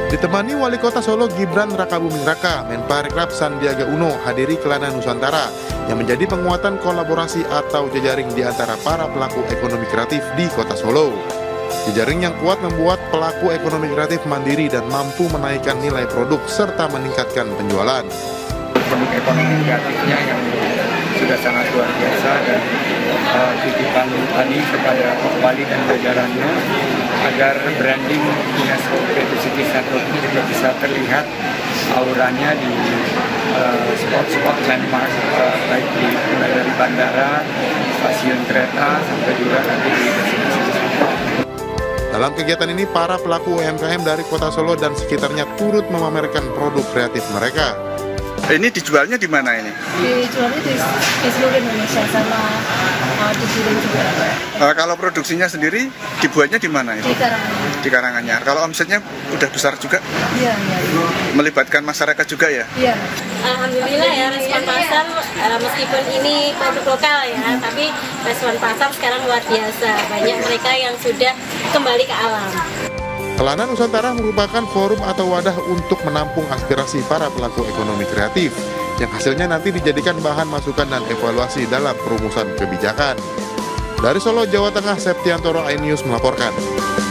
Ditemani Wali Kota Solo Gibran Rakabuming Raka, Menparekraf Sandiaga Uno hadiri Kelana Nusantara yang menjadi penguatan kolaborasi atau jejaring di antara para pelaku ekonomi kreatif di Kota Solo. Jejaring yang kuat membuat pelaku ekonomi kreatif mandiri dan mampu menaikkan nilai produk serta meningkatkan penjualan. Produk ekonomi kreatifnya yang sudah sangat luar biasa, dan titipan tadi kepada Bali dan jajarannya agar branding Dinas Creative City Center ini juga bisa terlihat auranya di spot-spot landmark, baik mulai dari bandara, stasiun kereta, sampai juga nanti di destinasi wisata. Dalam kegiatan ini, para pelaku UMKM dari Kota Solo dan sekitarnya turut memamerkan produk kreatif mereka. Ini dijualnya di mana ini? Dijualnya di seluruh Indonesia, sama dikirim juga. Kalau produksinya sendiri dibuatnya di mana itu? Di Karanganyar. Di Karanganyar. Kalau omsetnya udah besar juga? Iya. Melibatkan masyarakat juga ya? Iya. Alhamdulillah ya, respon pasar meskipun ini produk lokal ya, tapi respon pasar sekarang luar biasa. Banyak mereka yang sudah kembali ke alam. Kelana Nusantara merupakan forum atau wadah untuk menampung aspirasi para pelaku ekonomi kreatif, yang hasilnya nanti dijadikan bahan masukan dan evaluasi dalam perumusan kebijakan. Dari Solo, Jawa Tengah, Septiantoro, iNews melaporkan.